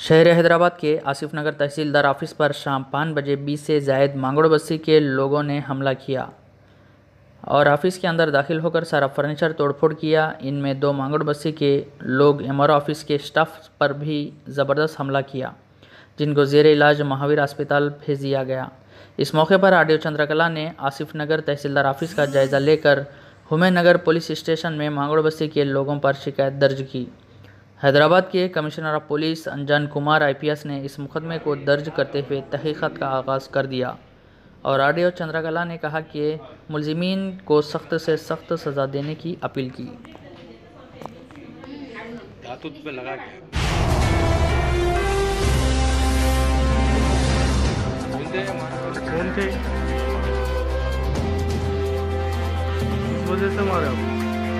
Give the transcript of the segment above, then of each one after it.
शहर हैदराबाद के आसिफ नगर तहसीलदार ऑफिस पर शाम 5 बजे 20 से जायद मांगड़ बस्ती के लोगों ने हमला किया और ऑफिस के अंदर दाखिल होकर सारा फर्नीचर तोड़फोड़ किया। इनमें 2 मांगड़ बस्ती के लोग एमआरओ ऑफिस के स्टाफ पर भी ज़बरदस्त हमला किया, जिनको ज़ेर इलाज महावीर अस्पताल भेज दिया गया। इस मौके पर आरडीओ चंद्रकला ने आसिफ नगर तहसीलदार ऑफिस का जायज़ा लेकर हुमैन नगर पुलिस स्टेशन में मांगड़ बस्ती के लोगों पर शिकायत दर्ज की। हैदराबाद के commissioner of police Anjan Kumar IPS ने इस मुकदमे को दर्ज करते हुए तहकीकात का आगाज़ कर दिया और आरडीओ चंद्रकला ने कहा कि मुलजिमीन को सख्त से सख्त सज़ा देने की अपील की। पे लगा कौन थे इस वजह से मारे आप?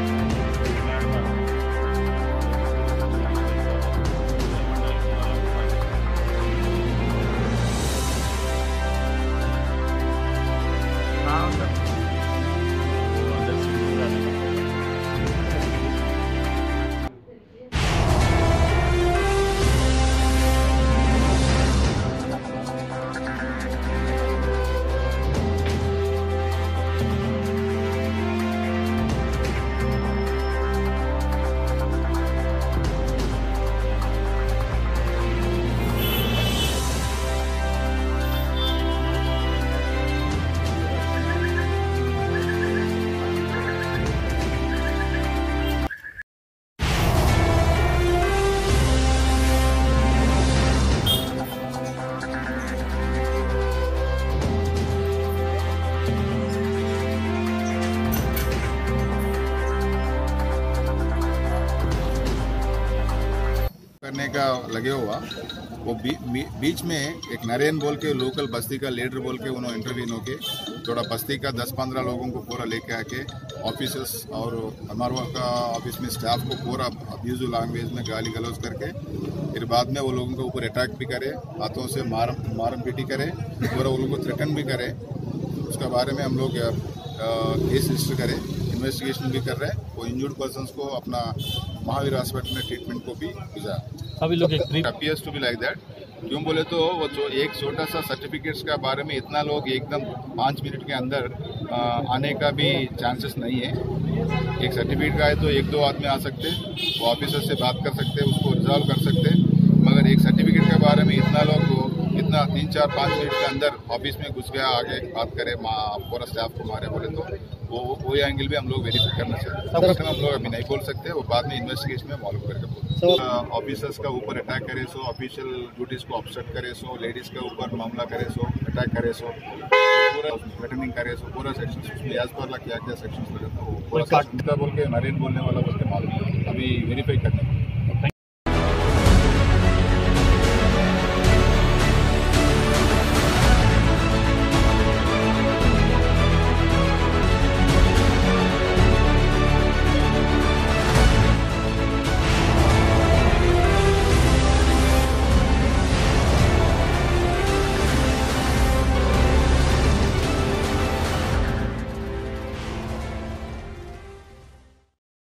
करने का लगे हुआ वो बीच में एक नरेन बोल के लोकल बस्ती का लीडर बोल के उन्होंने इंटरव्यू होके थोड़ा बस्ती का 10-15 लोगों को पूरा लेके आके ऑफिसर्स और हमारे का ऑफिस में स्टाफ को पूरा अब्यूजिव लैंग्वेज में गाली गलौज करके फिर बाद में वो लोगों के ऊपर अटैक भी करे, हाथों से मारम पीटी करे, पूरा वो लोगों को थ्रेटन भी करे। उसके बारे में हम लोग केस रजिस्टर करें, इन्वेस्टिगेशन भी कर रहे हैं। वो इंजर्ड पर्सन्स को अपना महावीर हॉस्पिटल में ट्रीटमेंट को भी भेजा। अभी लोग appears to be like that. क्यों बोले तो वो जो एक छोटा सा सर्टिफिकेट्स का बारे में इतना लोग एकदम 5 मिनट के अंदर आने का भी चांसेस नहीं है। एक सर्टिफिकेट का है तो 1-2 आदमी आ सकते, वो ऑफिसर से बात कर सकते, उसको रिजॉल्व कर सकते, मगर एक सर्टिफिकेट के बारे में इतना लोग इतना 3-4-5 मिनट के अंदर ऑफिस में घुस गया, आगे बात करे, पूरा स्टाफ को मारे बोले तो वो एंगल भी हम लोग वेरीफाई करना चाहते हैं। हम लोग अभी नहीं बोल सकते, वो बाद में इन्वेस्टिगेशन में मालूम करके बोलते। ऑफिसर्स का ऊपर अटैक करे सो, ऑफिशियल ड्यूटीज को ऑब्स्ट्रक्ट करे सो, लेडीज के ऊपर मामला करे सो, अटैक करे सो, पूरा थ्रेटनिंग करे सो, पूरा सेक्शन उसमें एज पर क्या क्या सेक्शन लगे तो पूरा बोल के नरेन बोलने वाला बोल के मालूम अभी वेरीफाई करना।